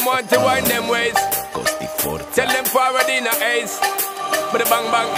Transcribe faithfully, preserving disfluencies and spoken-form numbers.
want to wind them ways. Tell them forward in a ace. But the bang bang